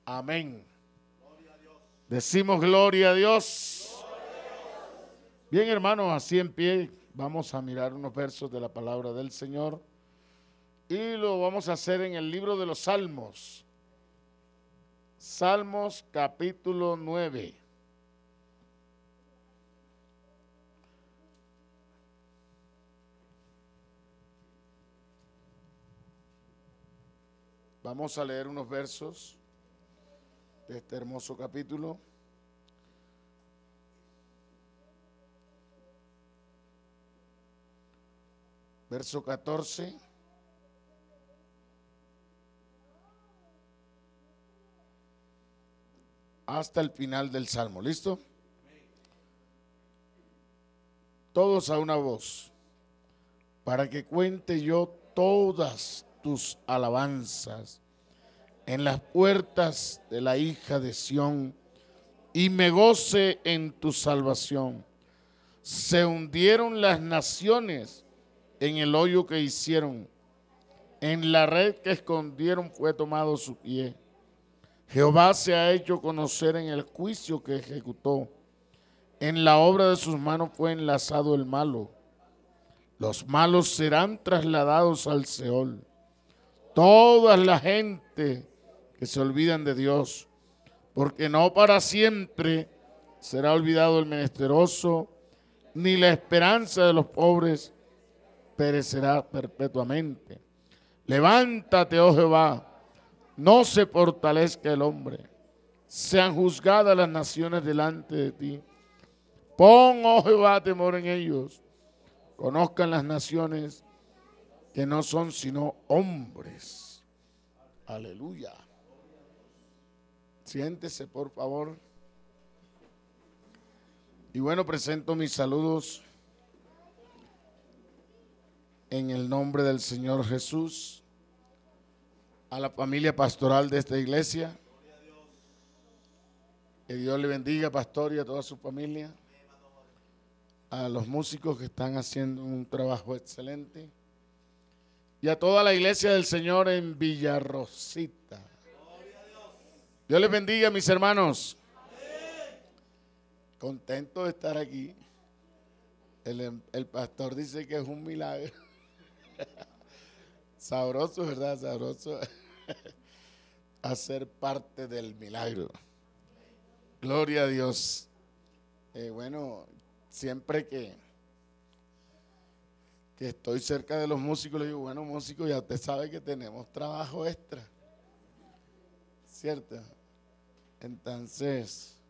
Amén. Decimos gloria a Dios. Bien, hermanos, así en pie vamos a mirar unos versos de la palabra del Señor y lo vamos a hacer en el libro de los Salmos. Salmos capítulo 9. Vamos a leer unos versos de este hermoso capítulo. Verso 14. Hasta el final del Salmo. ¿Listo? Todos a una voz, para que cuente yo todas tus alabanzas en las puertas de la hija de Sión y me goce en tu salvación. Se hundieron las naciones en el hoyo que hicieron, en la red que escondieron fue tomado su pie. Jehová se ha hecho conocer en el juicio que ejecutó, en la obra de sus manos fue enlazado el malo. Los malos serán trasladados al Seol. Toda la gente que se olvidan de Dios, porque no para siempre será olvidado el menesteroso, ni la esperanza de los pobres perecerá perpetuamente. Levántate, oh Jehová, no se fortalezca el hombre, sean juzgadas las naciones delante de ti. Pon, oh Jehová, temor en ellos, conozcan las naciones que no son sino hombres. Aleluya. Siéntese, por favor. Y bueno, presento mis saludos en el nombre del Señor Jesús a la familia pastoral de esta iglesia. Que Dios le bendiga, pastor, y a toda su familia. A los músicos que están haciendo un trabajo excelente. Y a toda la iglesia del Señor en Villarrosita. Dios les bendiga, mis hermanos. Contento de estar aquí. El pastor dice que es un milagro. Sabroso, ¿verdad? Sabroso hacer parte del milagro. Gloria a Dios. Bueno, siempre que estoy cerca de los músicos, le digo, bueno, músicos, ya usted sabe que tenemos trabajo extra. ¿Cierto? Entonces,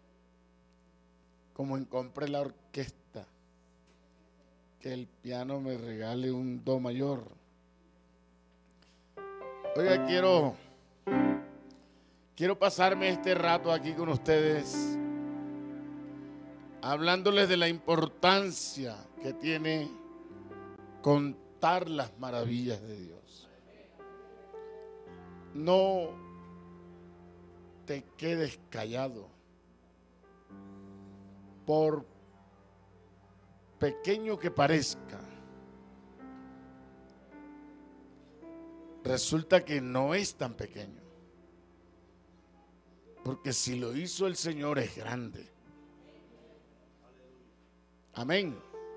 como en compre la orquesta, que el piano me regale un do mayor. Oiga, quiero pasarme este rato aquí con ustedes, hablándoles de la importancia que tiene contar las maravillas de Dios. No te quedes callado, por pequeño que parezca. Resulta que no es tan pequeño, porque si lo hizo el Señor es grande. Amén.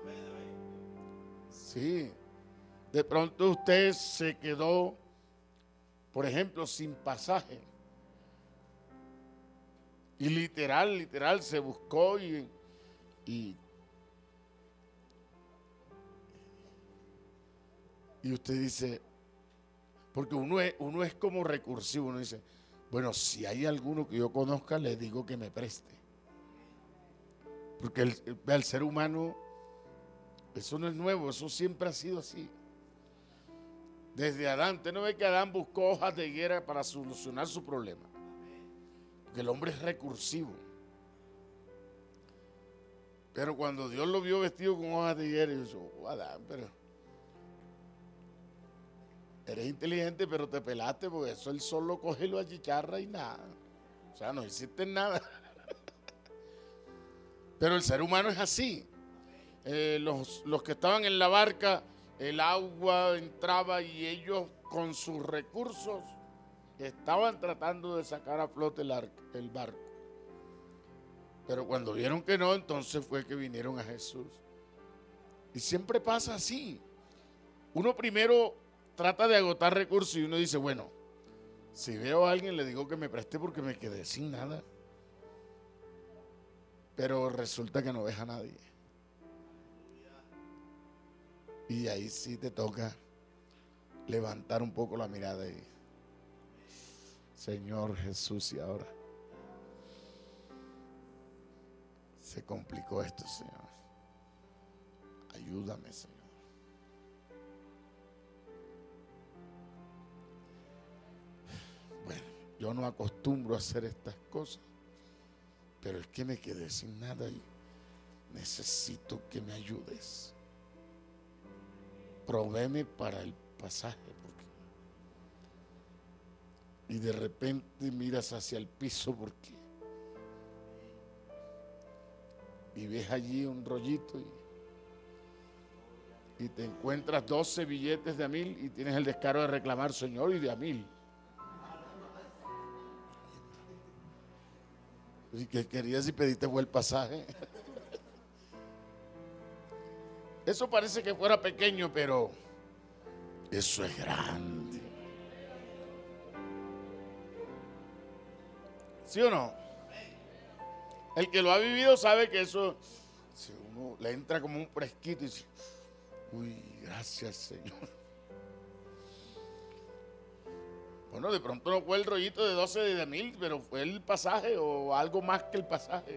Sí, de pronto usted se quedó, por ejemplo, sin pasaje. Y literal se buscó y usted dice, porque uno es como recursivo, uno dice, bueno, si hay alguno que yo conozca, le digo que me preste. Porque el ser humano, eso no es nuevo, eso siempre ha sido así. Desde Adán, usted no ve que Adán buscó hojas de higuera para solucionar su problema. Porque el hombre es recursivo. Pero cuando Dios lo vio vestido con hojas de higuera, dijo, oh, Adán, pero eres inteligente, pero te pelaste, porque eso el sol lo coge y lo achicharra y nada. O sea, no hiciste nada. Pero el ser humano es así. Los que estaban en la barca, el agua entraba y ellos con sus recursos Estaban tratando de sacar a flote el barco. Pero cuando vieron que no, entonces fue que vinieron a Jesús. Y siempre pasa así. Uno primero trata de agotar recursos y uno dice, bueno, si veo a alguien le digo que me preste porque me quedé sin nada. Pero resulta que no ves a nadie. Y ahí sí te toca levantar un poco la mirada y, Señor Jesús, y ahora se complicó esto, Señor. Ayúdame, Señor. Bueno, yo no acostumbro a hacer estas cosas, pero es que me quedé sin nada y necesito que me ayudes. Provéeme para el pasaje, y de repente miras hacia el piso y ves allí un rollito y te encuentras 12 billetes de $1000 y tienes el descaro de reclamar, Señor, y de $1000. ¿Y qué querías si pediste fue el pasaje? Eso parece que fuera pequeño, pero eso es grande. ¿Sí o no? El que lo ha vivido sabe que eso, si uno le entra como un fresquito y dice, uy, gracias, Señor. Bueno, de pronto no fue el rollito de 12 de $1000, pero fue el pasaje o algo más que el pasaje.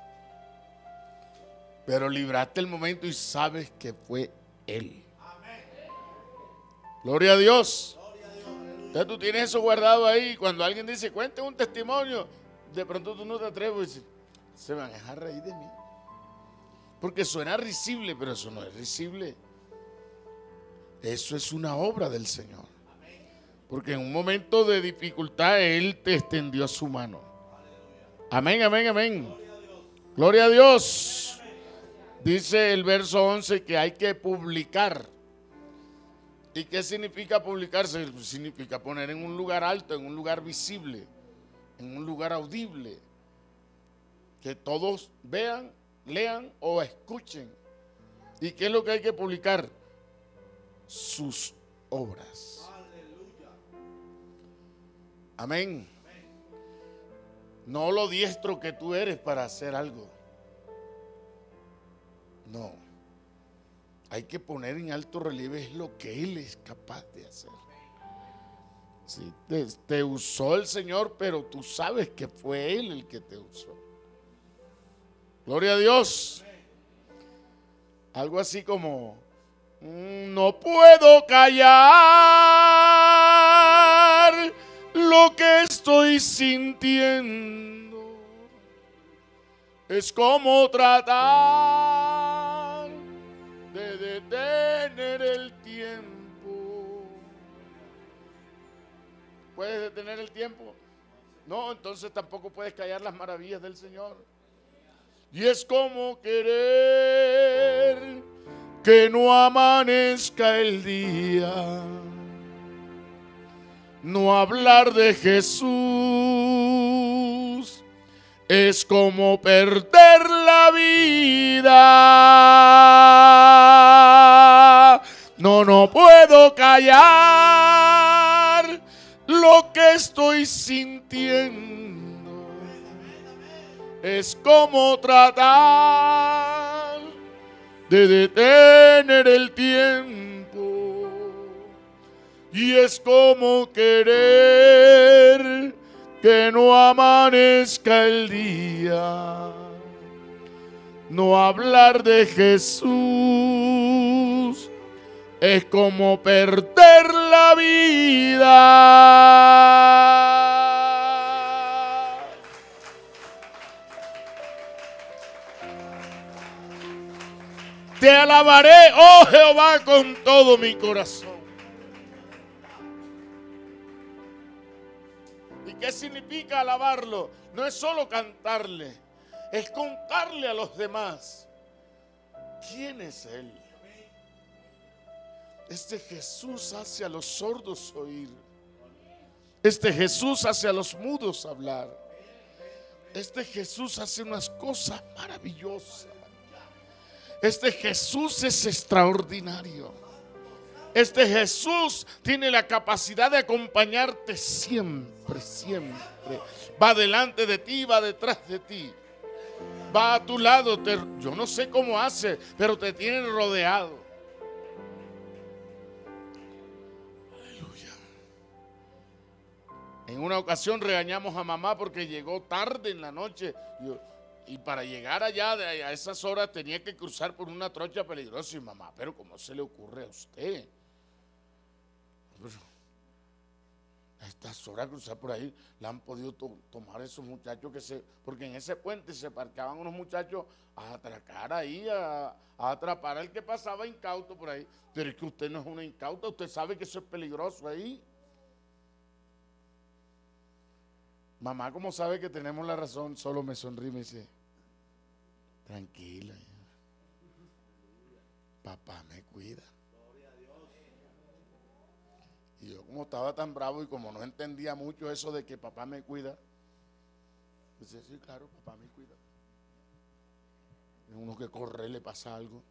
Pero libraste el momento y sabes que fue Él. Gloria a Dios. Entonces tú tienes eso guardado ahí. Cuando alguien dice, cuente un testimonio, de pronto tú no te atreves y dices, se van a dejar reír de mí. Porque suena risible, pero eso no es risible. Eso es una obra del Señor. Porque en un momento de dificultad Él te extendió su mano. Amén, amén, amén. Gloria a Dios. Dice el verso 11 que hay que publicar. ¿Y qué significa publicarse? Significa poner en un lugar alto, en un lugar visible, en un lugar audible. Que todos vean, lean o escuchen. ¿Y qué es lo que hay que publicar? Sus obras. Amén. No lo diestro que tú eres para hacer algo. No. Hay que poner en alto relieve es lo que Él es capaz de hacer. Sí, te usó el Señor, pero tú sabes que fue Él el que te usó. Gloria a Dios. Algo así como, no puedo callar lo que estoy sintiendo. Es como tratar de detener el tiempo. ¿Puedes detener el tiempo? No, entonces tampoco puedes callar las maravillas del Señor. Y es como querer que no amanezca el día, no hablar de Jesús. Es como perder la vida. No puedo callar lo que estoy sintiendo. Es como tratar de detener el tiempo. Y es como querer que no amanezca el día, no hablar de Jesús. Es como perder la vida. Te alabaré, oh Jehová, con todo mi corazón. ¿Y qué significa alabarlo? No es solo cantarle, es contarle a los demás quién es Él. Este Jesús hace a los sordos oír, Este Jesús hace a los mudos hablar. Este Jesús hace unas cosas maravillosas. Este Jesús es extraordinario. Este Jesús tiene la capacidad de acompañarte siempre, siempre. Va delante de ti, va detrás de ti. Va a tu lado. Yo no sé cómo hace, pero te tiene rodeado. Aleluya. En una ocasión regañamos a mamá porque llegó tarde en la noche. Y para llegar allá a esas horas tenía que cruzar por una trocha peligrosa. Y mamá, pero ¿cómo se le ocurre a usted? A estas horas cruzar por ahí, la han podido tomar esos muchachos porque en ese puente se parqueaban unos muchachos a atracar ahí, a atrapar al que pasaba incauto por ahí. Pero es que usted no es una incauta, usted sabe que eso es peligroso ahí. Mamá, como sabe que tenemos la razón, solo me sonríe y me dice, tranquila, papá me cuida. Y yo, como estaba tan bravo y como no entendía mucho eso de que papá me cuida, dice, sí, claro, papá me cuida. Uno que corre le pasa algo.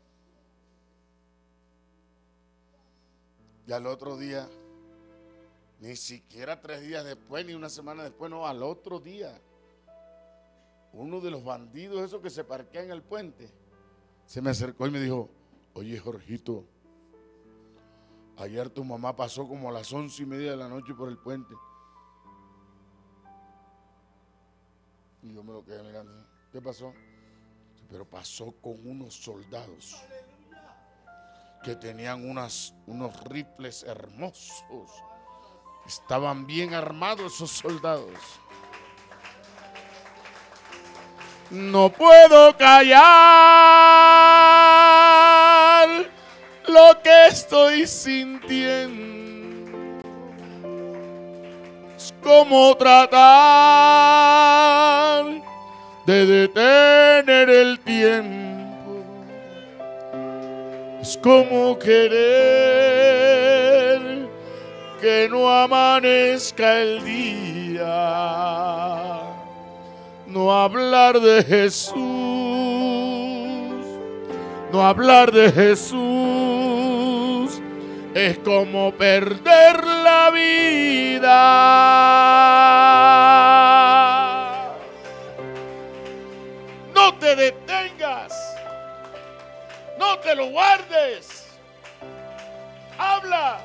Y al otro día, ni siquiera 3 días después, ni una semana después, no, al otro día, uno de los bandidos esos que se parquea en el puente, se me acercó y me dijo, oye, Jorgito, ayer tu mamá pasó como a las 11:30 de la noche por el puente. Y yo me lo quedé mirando. ¿Qué pasó? Pero pasó con unos soldados que tenían unos rifles hermosos. Estaban bien armados esos soldados. No puedo callar lo que estoy sintiendo. Es como tratar de detener el tiempo. Es como querer que no amanezca el día. No hablar de Jesús, no hablar de Jesús es como perder la vida. No te detengas, no te lo guardes, habla,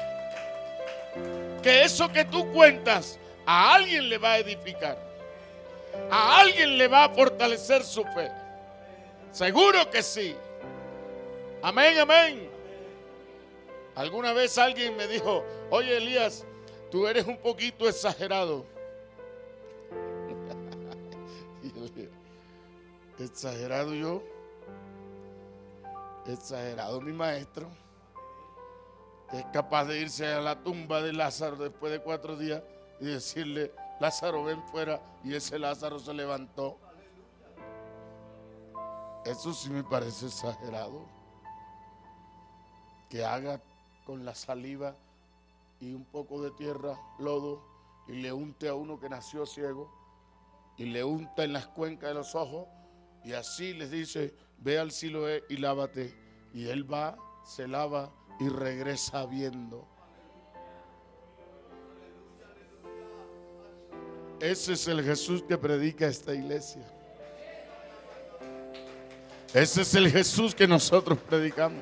que eso que tú cuentas a alguien le va a edificar. A alguien le va a fortalecer su fe. Seguro que sí. Amén, amén. Alguna vez alguien me dijo, oye Elías, tú eres un poquito exagerado. ¿Exagerado yo? Exagerado mi maestro, que es capaz de irse a la tumba de Lázaro después de 4 días y decirle, Lázaro, ven fuera, y ese Lázaro se levantó. Eso sí me parece exagerado. Que haga con la saliva y un poco de tierra, lodo, y le unte a uno que nació ciego, y le unta en las cuencas de los ojos, y así les dice, ve al Siloé y lávate. Y él va, se lava y regresa viendo. Ese es el Jesús que predica esta iglesia. Ese es el Jesús que nosotros predicamos.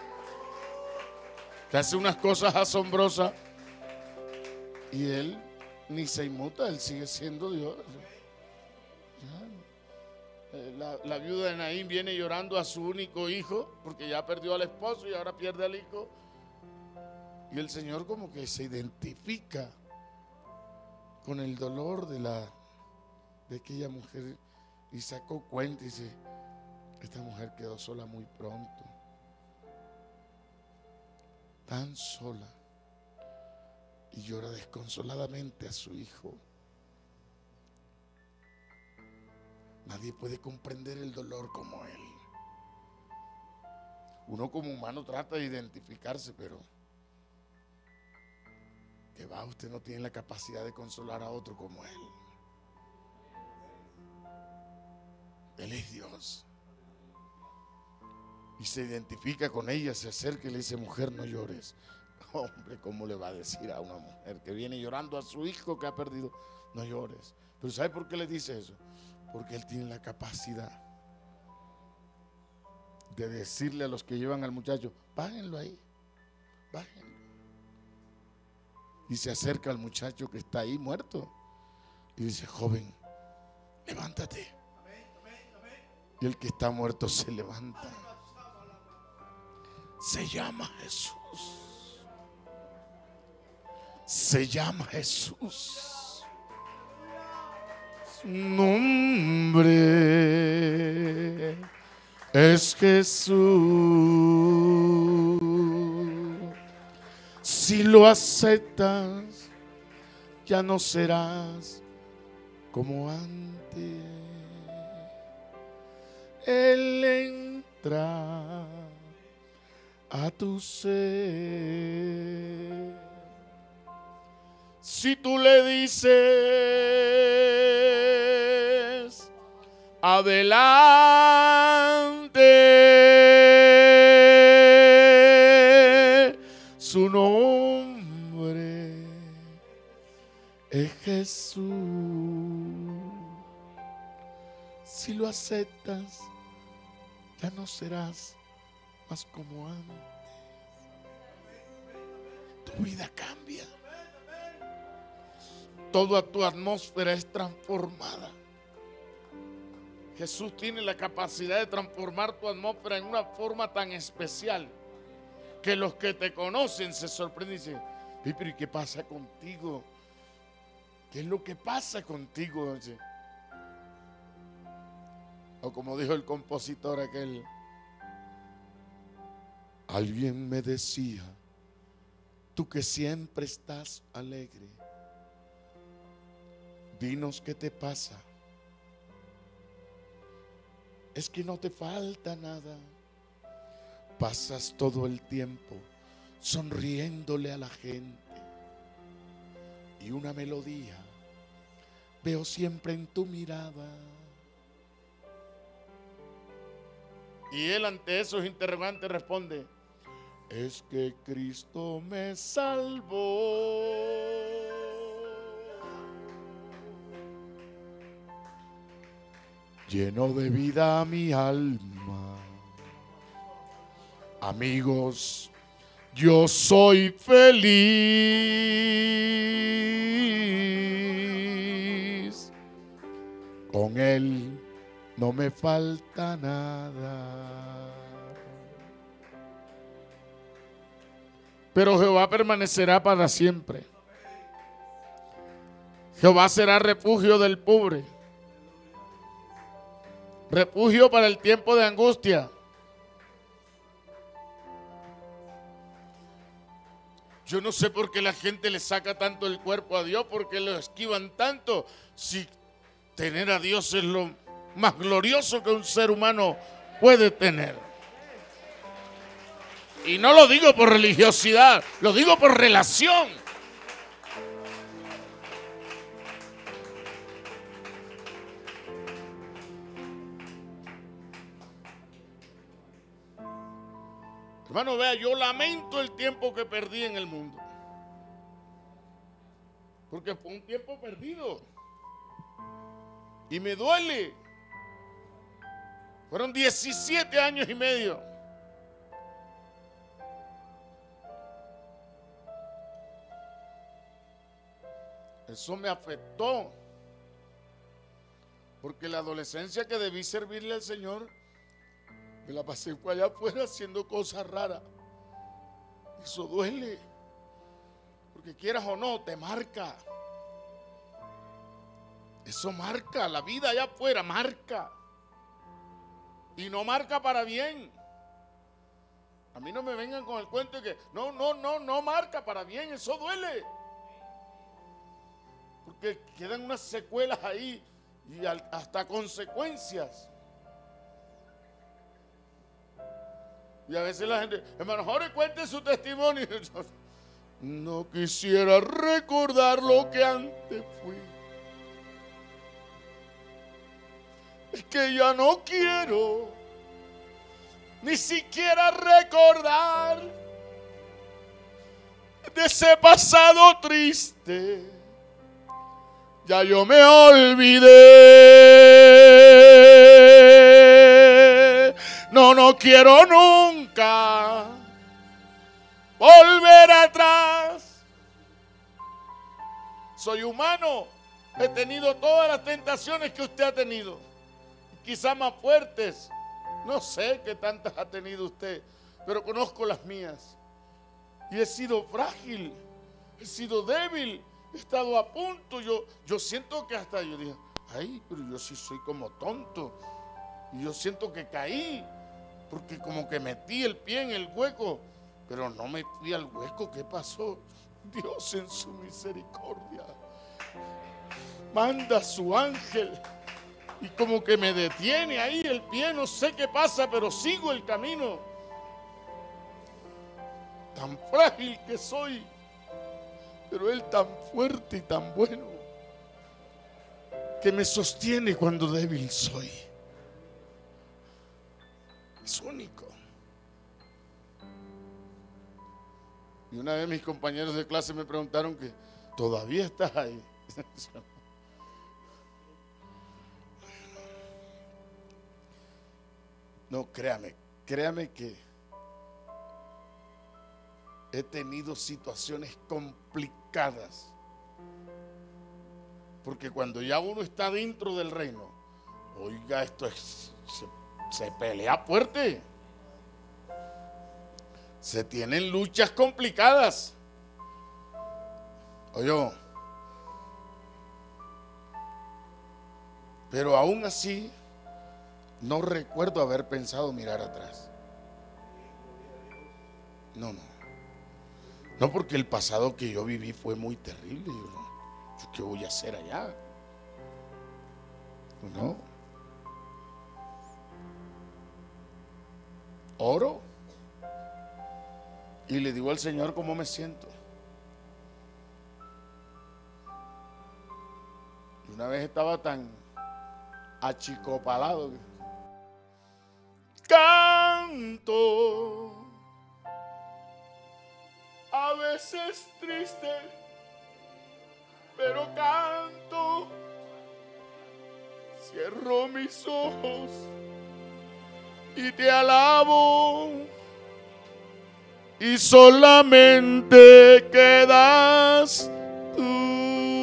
Que hace unas cosas asombrosas y Él ni se inmuta, Él sigue siendo Dios. La viuda de Naín viene llorando a su único hijo porque ya perdió al esposo y ahora pierde al hijo. Y el Señor como que se identifica con el dolor de aquella mujer y sacó cuenta y dice, esta mujer quedó sola muy pronto, tan sola, y llora desconsoladamente a su hijo. Nadie puede comprender el dolor como él. Uno como humano trata de identificarse, pero Que va, usted no tiene la capacidad de consolar a otro como Él. Él es Dios. Y se identifica con ella, se acerca y le dice: mujer, no llores. Hombre, ¿cómo le va a decir a una mujer que viene llorando a su hijo que ha perdido? No llores. Pero ¿sabe por qué le dice eso? Porque Él tiene la capacidad de decirle a los que llevan al muchacho: bájenlo ahí, bájenlo. Y se acerca al muchacho que está ahí muerto y dice: joven, levántate. Y el que está muerto se levanta. Se llama Jesús. Se llama Jesús. Su nombre es Jesús. Si lo aceptas, ya no serás como antes. Él entra a tu ser. Si tú le dices: adelante, su nombre es Jesús. Si lo aceptas, ya no serás más como antes. Tu vida cambia. Toda tu atmósfera es transformada. Jesús tiene la capacidad de transformar tu atmósfera en una forma tan especial que los que te conocen se sorprenden y dicen: pero ¿y qué pasa contigo? ¿Qué es lo que pasa contigo? O como dijo el compositor aquel: alguien me decía, tú que siempre estás alegre, dinos qué te pasa. Es que no te falta nada. Pasas todo el tiempo sonriéndole a la gente. Y una melodía veo siempre en tu mirada. Y él ante esos interrogantes responde: es que Cristo me salvó. Lleno de vida mi alma. Amigos, yo soy feliz. Con Él no me falta nada. Pero Jehová permanecerá para siempre. Jehová será refugio del pobre, refugio para el tiempo de angustia. Yo no sé por qué la gente le saca tanto el cuerpo a Dios, por qué lo esquivan tanto, si tener a Dios es lo más glorioso que un ser humano puede tener. Y no lo digo por religiosidad, lo digo por relación. Hermano, vea, yo lamento el tiempo que perdí en el mundo. Porque fue un tiempo perdido. Y me duele. Fueron 17 años y medio. Eso me afectó. Porque la adolescencia que debí servirle al Señor, me la pasé por allá afuera haciendo cosas raras. Eso duele. Porque quieras o no, te marca. Eso marca. La vida allá afuera marca. Y no marca para bien. A mí no me vengan con el cuento de que no marca para bien. Eso duele. Porque quedan unas secuelas ahí y hasta consecuencias. Y a veces la gente: hermano, Jorge, cuente su testimonio. No quisiera recordar lo que antes fui. Es que ya no quiero ni siquiera recordar de ese pasado triste. Ya yo me olvidé. No quiero nunca volver atrás. Soy humano. He tenido todas las tentaciones que usted ha tenido. Quizás más fuertes. No sé qué tantas ha tenido usted, pero conozco las mías. Y he sido frágil, he sido débil, he estado a punto. Yo siento que hasta yo dije, ay, pero yo sí soy como tonto. Y yo siento que caí, porque como que metí el pie en el hueco, pero no me fui al hueco. ¿Qué pasó? Dios en su misericordia manda a su ángel y como que me detiene ahí el pie. No sé qué pasa, pero sigo el camino. Tan frágil que soy, pero Él tan fuerte y tan bueno, que me sostiene cuando débil soy. Es único. Y una vez mis compañeros de clase me preguntaron que todavía estás ahí. No, créame que he tenido situaciones complicadas. Porque cuando ya uno está dentro del reino, oiga, se pelea fuerte. Se tienen luchas complicadas. Oye, pero aún así no recuerdo haber pensado mirar atrás. No, porque el pasado que yo viví fue muy terrible. ¿Yo qué voy a hacer allá? No. Oro y le digo al Señor cómo me siento. Y una vez estaba tan achicopalado que canto, a veces triste, pero canto. Cierro mis ojos y te alabo, y solamente quedas tú.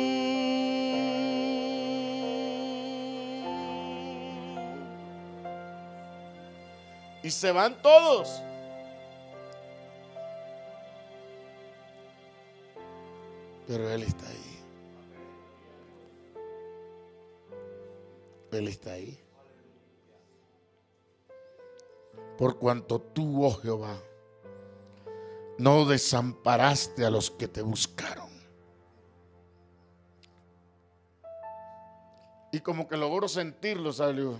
Y se van todos. Pero Él está ahí. Él está ahí. Por cuanto tú, oh Jehová, no desamparaste a los que te buscaron. Y como que logro sentirlo, ¿sabes? Digo,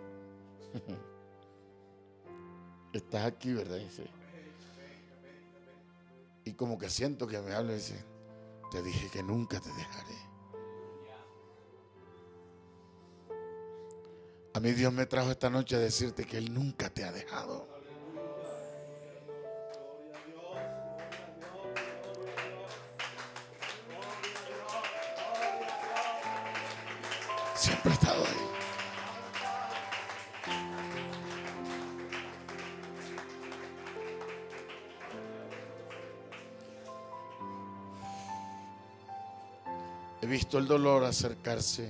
estás aquí, ¿verdad? Dice. Y como que siento que me habla y dice, te dije que nunca te dejaré. A mí Dios me trajo esta noche a decirte que Él nunca te ha dejado. Siempre ha estado ahí. He visto el dolor acercarse.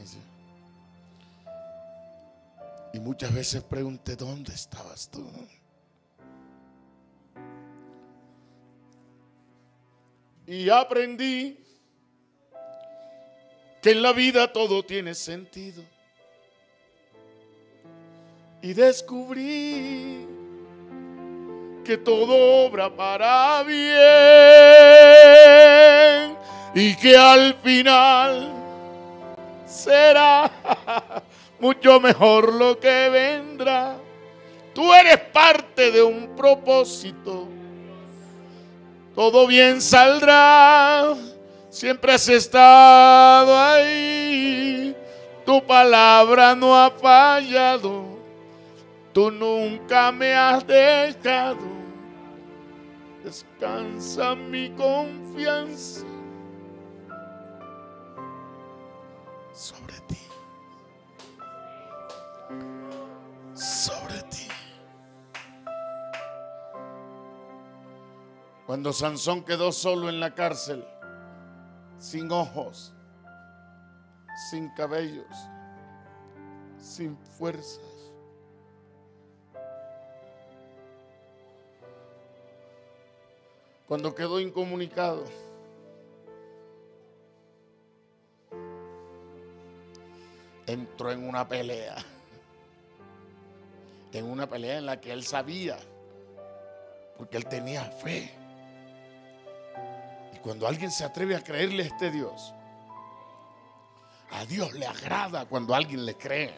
Y muchas veces pregunté, ¿dónde estabas tú? Y aprendí que en la vida todo tiene sentido. Y descubrí que todo obra para bien y que al final será mucho mejor lo que vendrá. Tú eres parte de un propósito todo bien saldrá. Siempre has estado ahí, tu palabra no ha fallado, tú nunca me has dejado. Descansa mi confianza sobre ti, sobre ti. Cuando Sansón quedó solo en la cárcel, sin ojos, sin cabellos, sin fuerzas, cuando quedó incomunicado, entró en una pelea en la que él sabía, porque él tenía fe. Y cuando alguien se atreve a creerle a este Dios, a Dios le agrada cuando alguien le cree.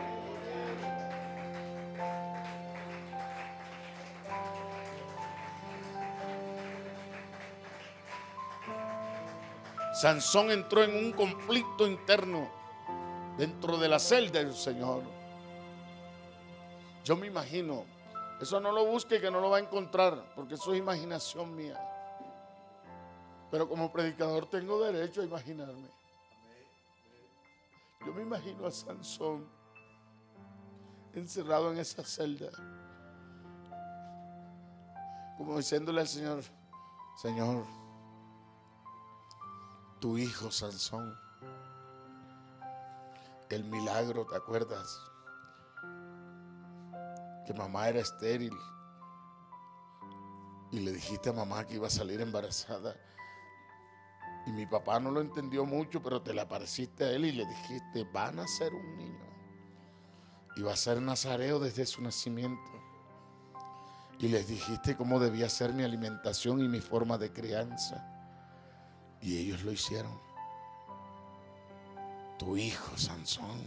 Sansón entró en un conflicto interno dentro de la celda del Señor. Yo me imagino, eso no lo busque, que no lo va a encontrar, porque eso es imaginación mía. Pero como predicador tengo derecho a imaginarme. Yo me imagino a Sansón encerrado en esa celda, como diciéndole al Señor: Señor, tu hijo Sansón, el milagro, ¿te acuerdas? Que mamá era estéril y le dijiste a mamá que iba a salir embarazada, y mi papá no lo entendió mucho, pero te le apareciste a él y le dijiste: va a nacer un niño y va a ser nazareo desde su nacimiento, y les dijiste cómo debía ser mi alimentación y mi forma de crianza, y ellos lo hicieron. Tu hijo Sansón,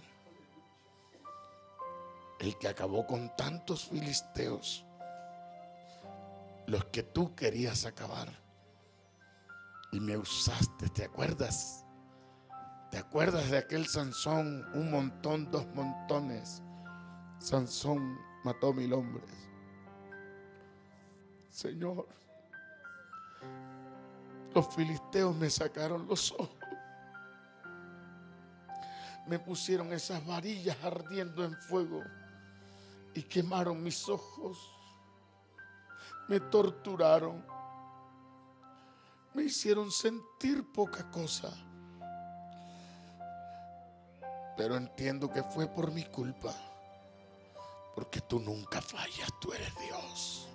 el que acabó con tantos filisteos, los que tú querías acabar, y me usaste, ¿te acuerdas? ¿Te acuerdas de aquel Sansón? Un montón, dos montones. Sansón mató 1000 hombres. Señor, los filisteos me sacaron los ojos, me pusieron esas varillas ardiendo en fuego y quemaron mis ojos, me torturaron, me hicieron sentir poca cosa, pero entiendo que fue por mi culpa, porque tú nunca fallas, tú eres Dios.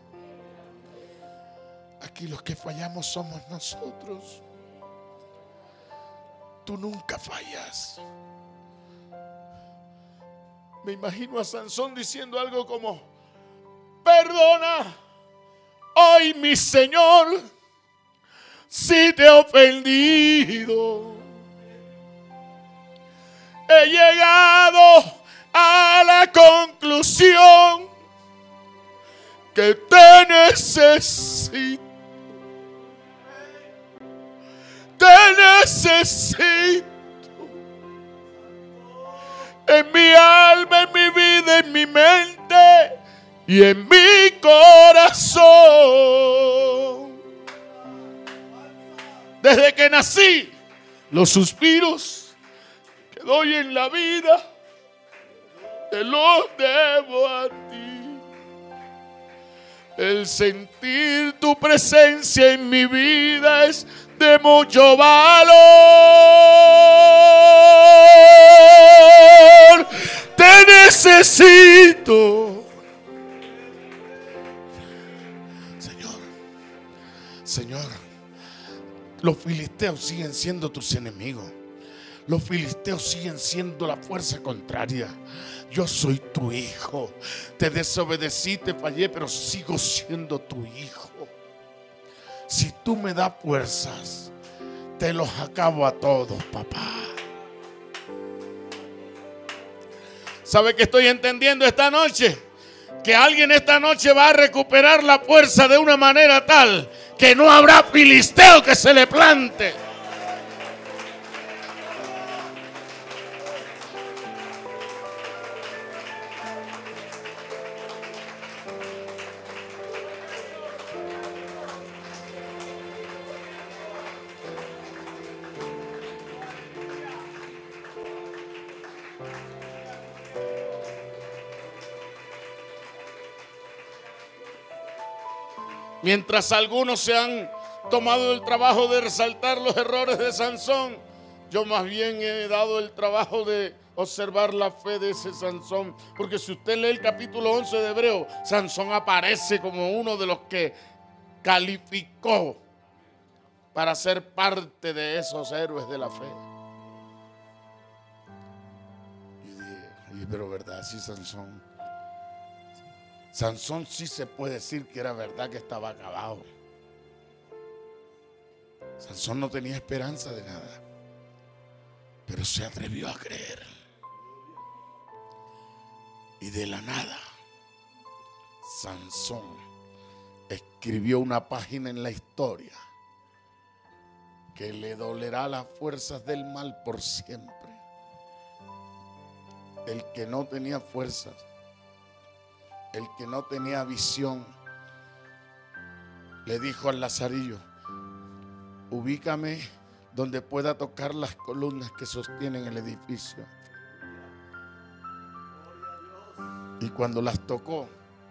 Aquí los que fallamos somos nosotros. Tú nunca fallas. Me imagino a Sansón diciendo algo como: perdona hoy, mi Señor, si te he ofendido. He llegado a la conclusión que te necesito. Te necesito en mi alma, en mi vida, en mi mente y en mi corazón. Desde que nací, los suspiros que doy en la vida te los debo a ti. El sentir tu presencia en mi vida es de mucho valor. Te necesito. Señor, los filisteos siguen siendo tus enemigos. Los filisteos siguen siendo la fuerza contraria. Yo soy tu hijo. Te desobedecí, te fallé, pero sigo siendo tu hijo. Si tú me das fuerzas, te los acabo a todos, papá. ¿Sabe qué estoy entendiendo esta noche? Que alguien esta noche va a recuperar la fuerza de una manera tal que no habrá filisteo que se le plante. Mientras algunos se han tomado el trabajo de resaltar los errores de Sansón, yo más bien he dado el trabajo de observar la fe de ese Sansón. Porque si usted lee el capítulo 11 de Hebreo, Sansón aparece como uno de los que calificó para ser parte de esos héroes de la fe. Y dije, pero verdad, sí, Sansón sí se puede decir que era verdad que estaba acabado. Sansón no tenía esperanza de nada, pero se atrevió a creer. Y de la nada, Sansón escribió una página en la historia que le dolerá las fuerzas del mal por siempre. El que no tenía fuerzas, el que no tenía visión, le dijo al Lazarillo: ubícame donde pueda tocar las columnas que sostienen el edificio. Y cuando las tocó,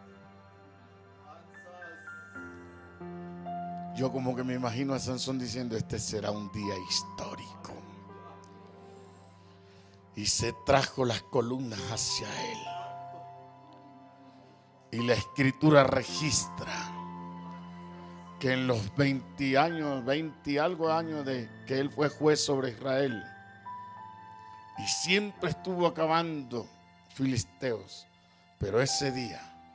yo como que me imagino a Sansón diciendo: este será un día histórico. Y se trajo las columnas hacia él. Y la escritura registra que en los 20 y algo años de que él fue juez sobre Israel, y siempre estuvo acabando filisteos, pero ese día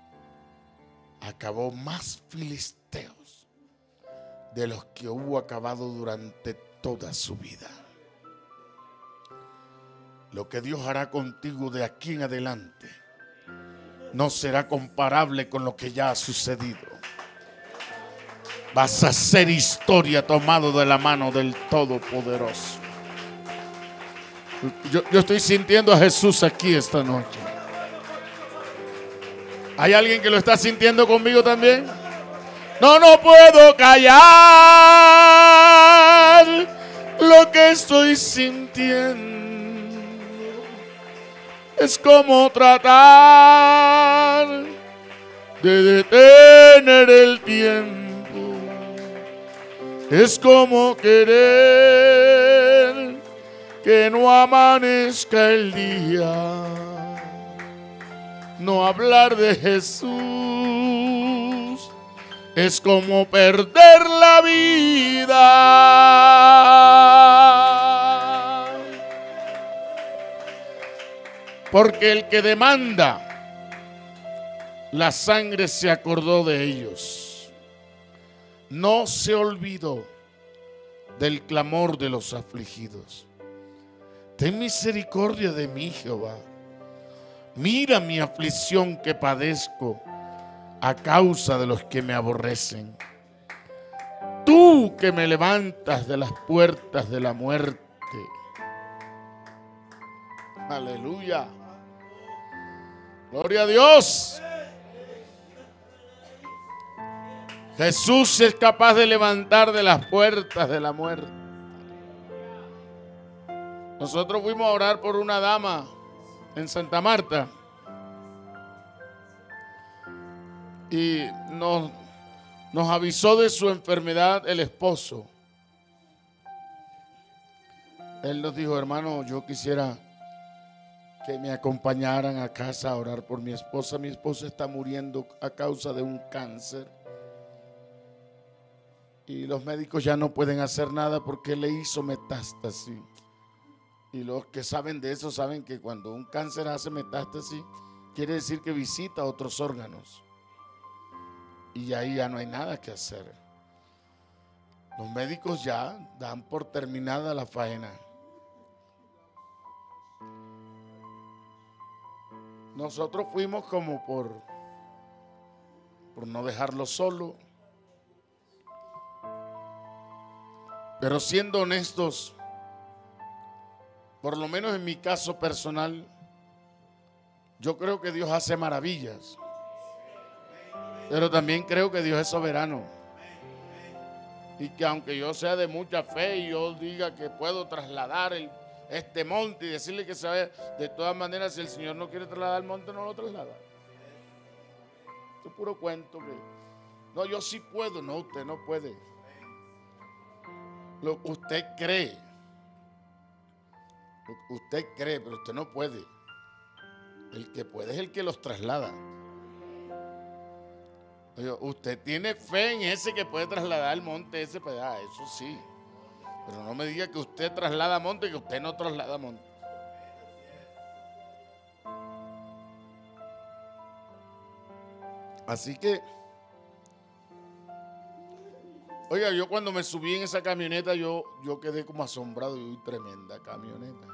acabó más filisteos de los que hubo acabado durante toda su vida. Lo que Dios hará contigo de aquí en adelante no será comparable con lo que ya ha sucedido. Vas a hacer historia tomado de la mano del Todopoderoso. Yo estoy sintiendo a Jesús aquí esta noche. ¿Hay alguien que lo está sintiendo conmigo también? No puedo callar lo que estoy sintiendo. Es como tratar de detener el tiempo. Es como querer que no amanezca el día. No hablar de Jesús es como perder la vida. Porque el que demanda la sangre se acordó de ellos. No se olvidó del clamor de los afligidos. Ten misericordia de mí, Jehová. Mira mi aflicción que padezco a causa de los que me aborrecen. Tú que me levantas de las puertas de la muerte. Aleluya. Gloria a Dios. Jesús es capaz de levantar de las puertas de la muerte. Nosotros fuimos a orar por una dama en Santa Marta y nos avisó de su enfermedad el esposo. Él nos dijo: hermano, yo quisiera que me acompañaran a casa a orar por mi esposa. Mi esposa está muriendo a causa de un cáncer y los médicos ya no pueden hacer nada porque le hizo metástasis. Y los que saben de eso saben que cuando un cáncer hace metástasis, quiere decir que visita otros órganos. Y ahí ya no hay nada que hacer. Los médicos ya dan por terminada la faena. Nosotros fuimos como por no dejarlo solo. Pero siendo honestos, por lo menos en mi caso personal, yo creo que Dios hace maravillas. Pero también creo que Dios es soberano. Y que aunque yo sea de mucha fe y yo diga que puedo trasladar este monte y decirle que se vaya, de todas maneras, si el Señor no quiere trasladar el monte, no lo traslada. Es puro cuento que no, yo sí puedo. No, usted no puede. Usted cree, pero usted no puede. El que puede es el que los traslada. Usted tiene fe en ese que puede trasladar el monte ese, pues eso sí. Pero no me diga que usted traslada monte y que usted no traslada monte. Así que, oiga, yo cuando me subí en esa camioneta, yo quedé como asombrado. Y tremenda camioneta.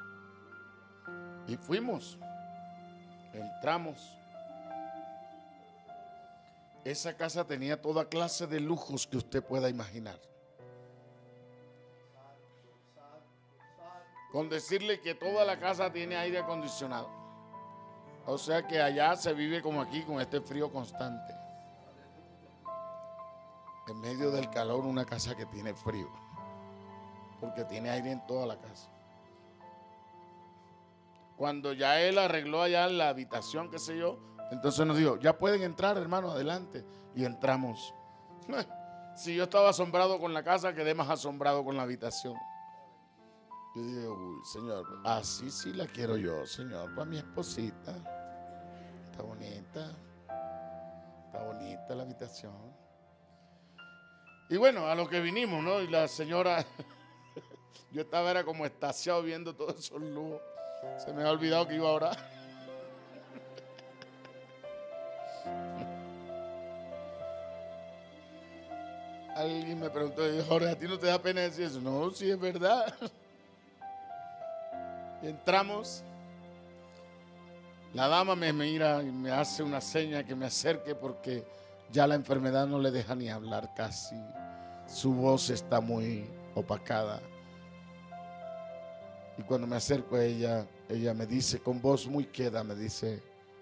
Y fuimos, entramos. Esa casa tenía toda clase de lujos que usted pueda imaginar. Con decirle que toda la casa tiene aire acondicionado. O sea que allá se vive como aquí, con este frío constante. En medio del calor, una casa que tiene frío. Porque tiene aire en toda la casa. Cuando ya él arregló allá la habitación, qué sé yo, entonces nos dijo, ya pueden entrar, hermano, adelante. Y entramos. Si yo estaba asombrado con la casa, quedé más asombrado con la habitación. Yo dije, uy, Señor, así sí la quiero yo, Señor, para mi esposita. Está bonita la habitación. Y bueno, a lo que vinimos, ¿no? Y la señora, yo era como extasiado viendo todos esos lujos. Se me ha olvidado que iba a orar. Alguien me preguntó, Jorge, ¿a ti no te da pena decir eso? No, sí es verdad. Y entramos. La dama me mira y me hace una seña que me acerque porque ya la enfermedad no le deja ni hablar casi. Su voz está muy opacada. Y cuando me acerco a ella me dice con voz muy queda, me dice,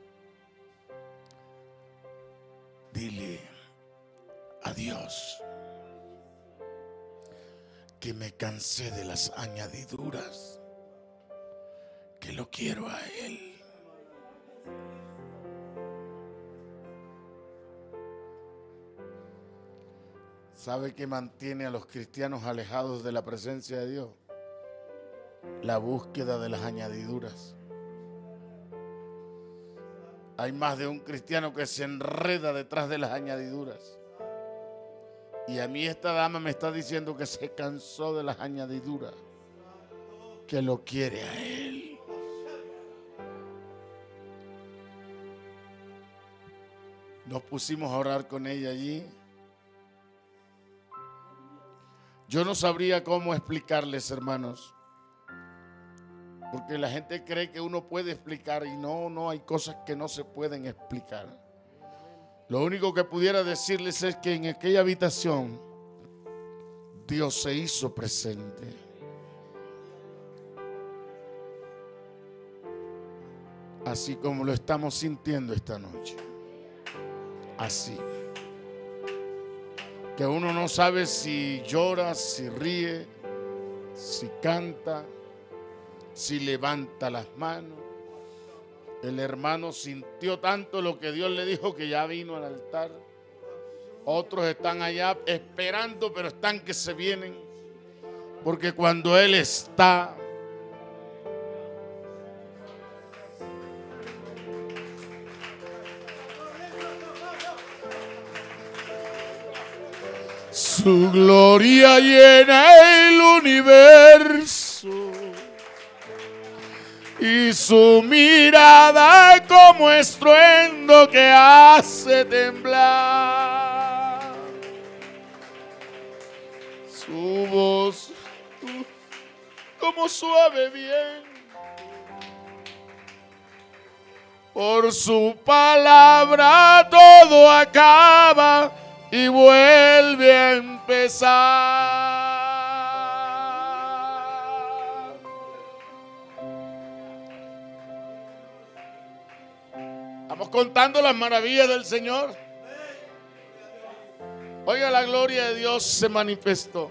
dile a Dios que me cansé de las añadiduras, que lo quiero a Él. ¿Sabe qué mantiene a los cristianos alejados de la presencia de Dios? La búsqueda de las añadiduras. Hay más de un cristiano que se enreda detrás de las añadiduras. Y a mí esta dama me está diciendo que se cansó de las añadiduras, que lo quiere a Él. Nos pusimos a orar con ella allí. Yo no sabría cómo explicarles, hermanos, porque la gente cree que uno puede explicar y no, hay cosas que no se pueden explicar. Lo único que pudiera decirles es que en aquella habitación Dios se hizo presente. Así como lo estamos sintiendo esta noche. Así. Que uno no sabe si llora, si ríe, si canta, si levanta las manos. El hermano sintió tanto lo que Dios le dijo que ya vino al altar. Otros están allá esperando, pero están que se vienen. Porque cuando Él está, su gloria llena el universo. Y su mirada como estruendo que hace temblar. Su voz como suave viento. Por su palabra todo acaba y vuelve a empezar. Estamos contando las maravillas del Señor. Oiga, la gloria de Dios se manifestó.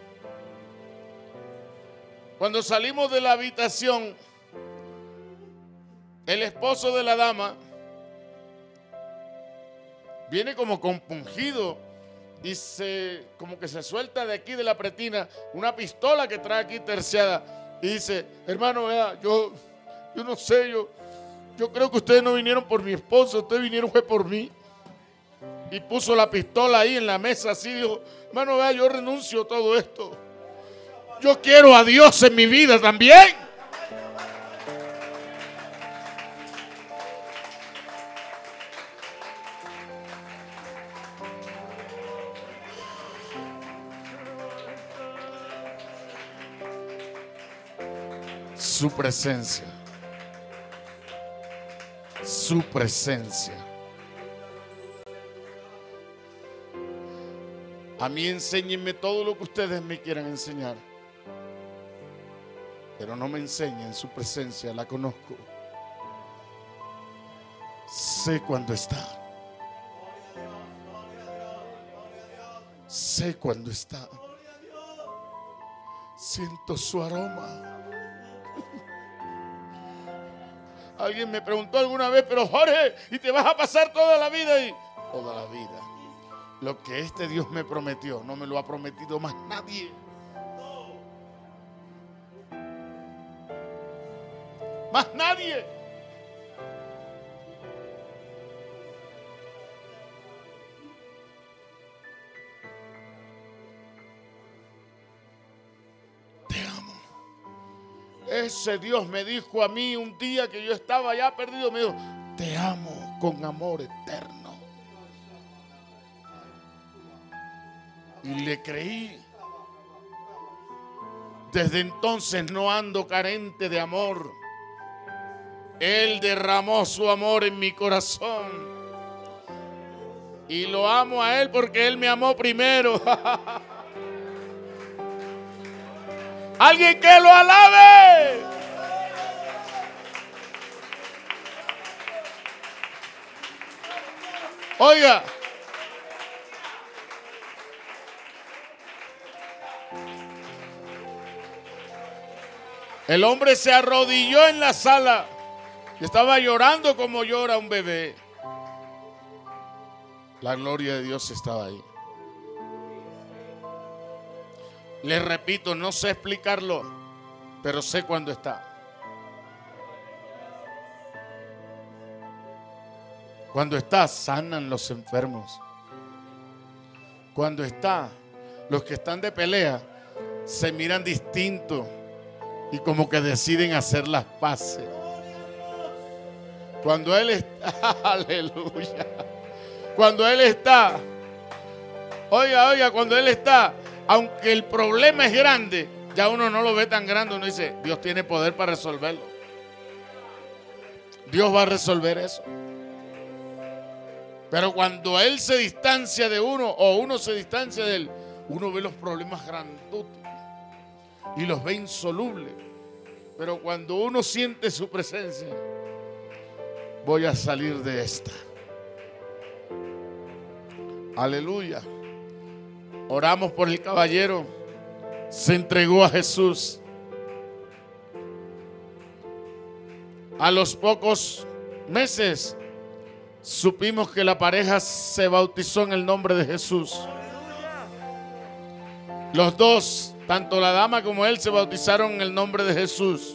Cuando salimos de la habitación, el esposo de la dama viene como compungido y como que se suelta de aquí de la pretina una pistola que trae aquí terciada y dice: hermano, vea, yo no sé, yo creo que ustedes no vinieron por mi esposo, ustedes vinieron fue por mí. Y puso la pistola ahí en la mesa así, dijo: hermano, vea, yo renuncio a todo esto. Yo quiero a Dios en mi vida también. Su presencia. Su presencia. A mí enséñenme todo lo que ustedes me quieran enseñar, pero no me enseñen su presencia, la conozco. Sé cuándo está. Sé cuándo está. Siento su aroma. Alguien me preguntó alguna vez: pero Jorge, ¿y te vas a pasar toda la vida? Y toda la vida. Lo que este Dios me prometió, no me lo ha prometido más nadie. Más nadie. Te amo. Ese Dios me dijo a mí un día que yo estaba ya perdido, me dijo: te amo con amor eterno. Y le creí. Desde entonces no ando carente de amor. Él derramó su amor en mi corazón. Y lo amo a Él porque Él me amó primero. Alguien que lo alabe. Oiga. El hombre se arrodilló en la sala y estaba llorando como llora un bebé. La gloria de Dios estaba ahí. Les repito, no sé explicarlo, pero sé cuándo está. Cuando está, sanan los enfermos. Cuando está, los que están de pelea se miran distintos y como que deciden hacer las paces. Cuando Él está, aleluya. Cuando Él está, oiga, cuando Él está, aunque el problema es grande, ya uno no lo ve tan grande. Uno dice: Dios tiene poder para resolverlo. Dios va a resolver eso. Pero cuando Él se distancia de uno o uno se distancia de Él, uno ve los problemas grandotes y los ve insolubles. Pero cuando uno siente su presencia, voy a salir de esta. Aleluya. Oramos por el caballero. Se entregó a Jesús. A los pocos meses supimos que la pareja se bautizó en el nombre de Jesús. Los dos, tanto la dama como él, se bautizaron en el nombre de Jesús.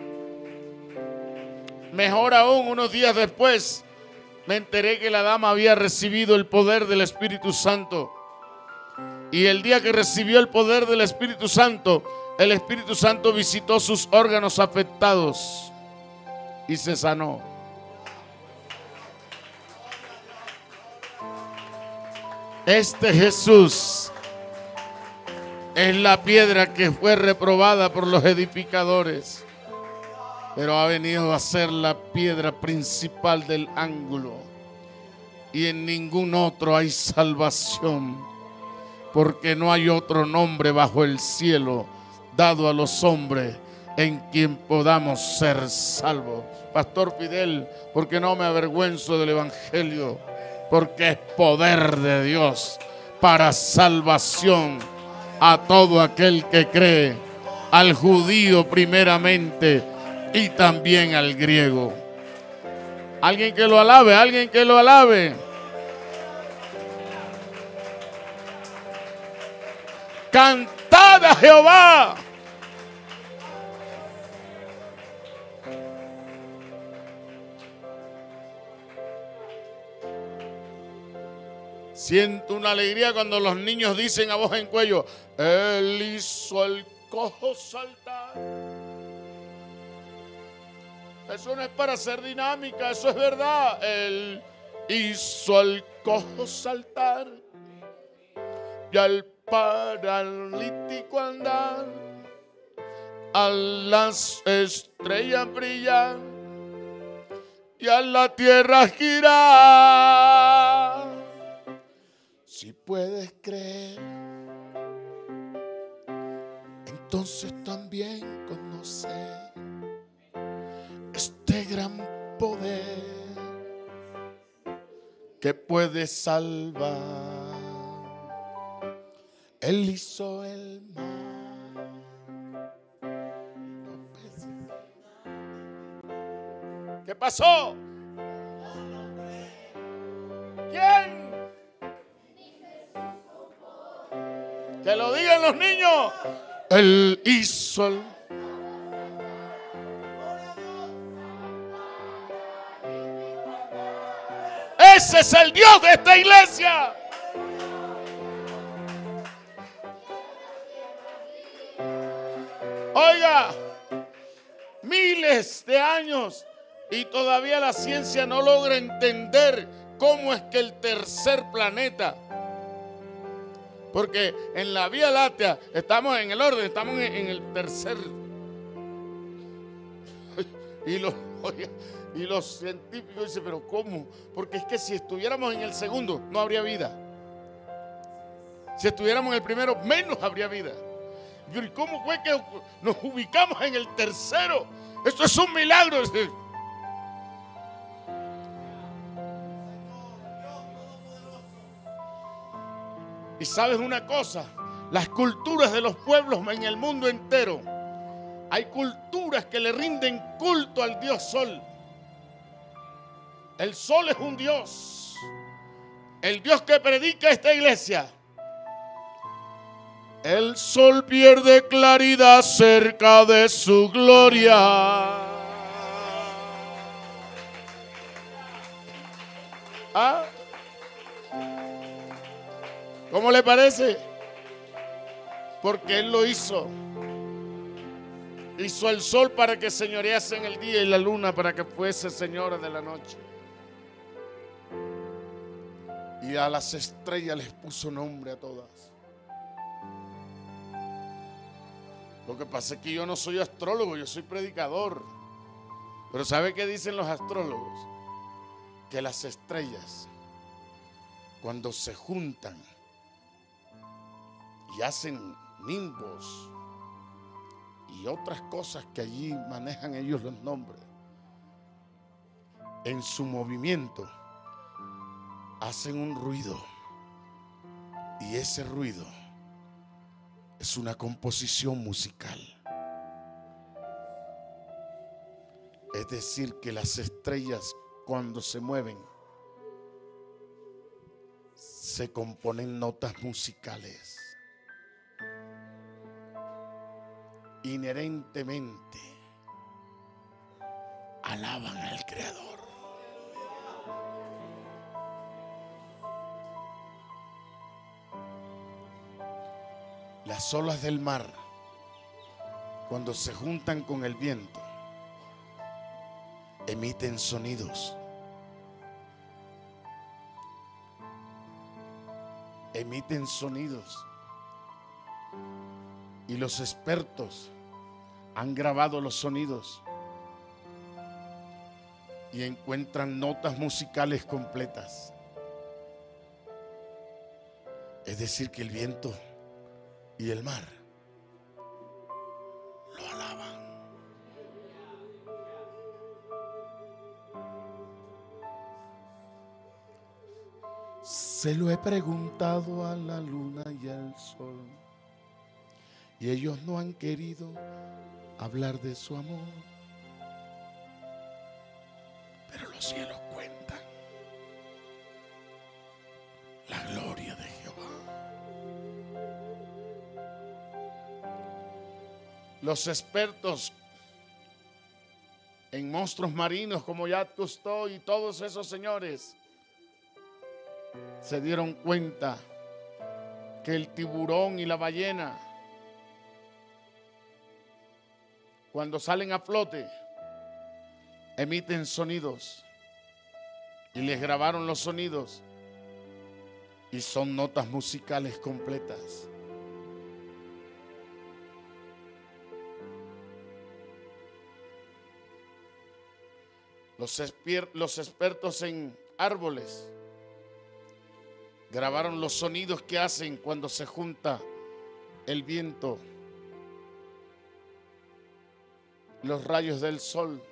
Mejor aún, unos días después, me enteré que la dama había recibido el poder del Espíritu Santo. Y el día que recibió el poder del Espíritu Santo, el Espíritu Santo visitó sus órganos afectados y se sanó. Este Jesús es la piedra que fue reprobada por los edificadores, pero ha venido a ser la piedra principal del ángulo. Y en ningún otro hay salvación, porque no hay otro nombre bajo el cielo dado a los hombres en quien podamos ser salvos. Pastor Fidel, porque no me avergüenzo del Evangelio, porque es poder de Dios para salvación a todo aquel que cree, al judío primeramente y también al griego. Alguien que lo alabe, alguien que lo alabe. Cantad a Jehová. Siento una alegría cuando los niños dicen a voz en cuello: Él hizo el cojo saltar. Eso no es para ser dinámica, eso es verdad. Él hizo al cojo saltar y al paralítico andar, a las estrellas brillar y a la tierra girar. Si puedes creer, entonces también conocer este gran poder que puede salvar. Él hizo el mar. ¿Qué pasó? ¿Quién? Que lo digan los niños. Él hizo el... Ese es el Dios de esta iglesia. Oiga, miles de años y todavía la ciencia no logra entender cómo es que el tercer planeta, porque en la Vía Láctea estamos en el orden, estamos en el tercer, y los científicos dicen, pero ¿cómo? Porque es que si estuviéramos en el segundo no habría vida, si estuviéramos en el primero menos habría vida. ¿Y cómo fue que nos ubicamos en el tercero? Esto es un milagro. Y sabes una cosa, las culturas de los pueblos en el mundo entero, hay culturas que le rinden culto al dios Sol. El Sol es un Dios, el Dios que predica esta iglesia. El sol pierde claridad cerca de su gloria. ¿Ah? ¿Cómo le parece? Porque Él lo hizo. Hizo el sol para que señorease en el día y la luna para que fuese señora de la noche. Y a las estrellas les puso nombre a todas. Lo que pasa es que yo no soy astrólogo, yo soy predicador. Pero ¿sabe qué dicen los astrólogos? Que las estrellas, cuando se juntan y hacen nimbos y otras cosas que allí manejan ellos los nombres, en su movimiento hacen un ruido. Y ese ruido es una composición musical. Es decir, que las estrellas cuando se mueven se componen notas musicales. Inherentemente alaban al Creador. Las olas del mar, cuando se juntan con el viento, emiten sonidos. Emiten sonidos. Y los expertos han grabado los sonidos y encuentran notas musicales completas. Es decir, que el viento y el mar lo alaban. Se lo he preguntado a la luna y al sol, y ellos no han querido hablar de su amor. Pero los cielos cuentan la gloria de Jehová. Los expertos en monstruos marinos como Jacques Cousteau y todos esos señores se dieron cuenta que el tiburón y la ballena, cuando salen a flote, emiten sonidos, y les grabaron los sonidos y son notas musicales completas. Los expertos en árboles grabaron los sonidos que hacen cuando se junta el viento, los rayos del sol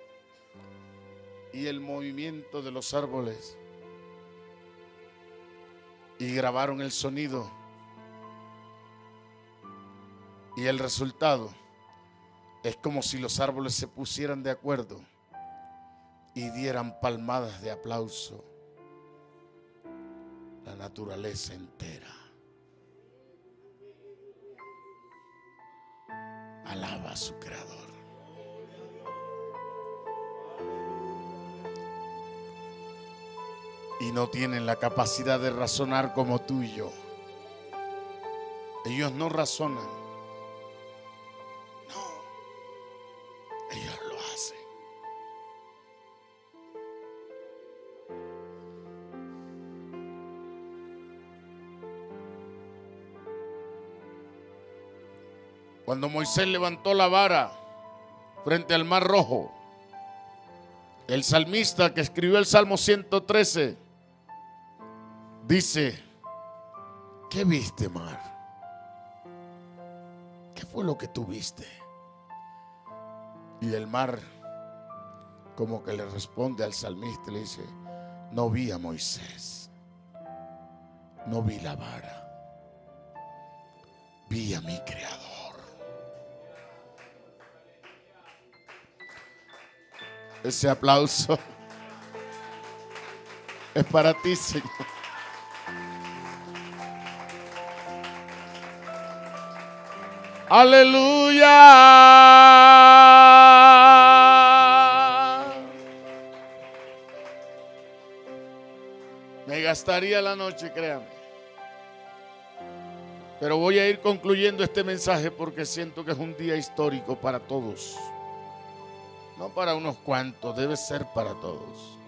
y el movimiento de los árboles, y grabaron el sonido, y el resultado es como si los árboles se pusieran de acuerdo y dieran palmadas de aplauso. La naturaleza entera alaba a su creador. Y no tienen la capacidad de razonar como tú y yo. Ellos no razonan. No, ellos lo hacen. Cuando Moisés levantó la vara frente al Mar Rojo, el salmista que escribió el Salmo 113 dice: ¿qué viste, mar? ¿Qué fue lo que tú viste? Y el mar como que le responde al salmista y le dice: no vi a Moisés, no vi la vara, vi a mi creador. Ese aplauso es para ti, Señor. Aleluya. Me gastaría la noche, créame. Pero voy a ir concluyendo este mensaje porque siento que es un día histórico para todos. No para unos cuantos, debe ser para todos.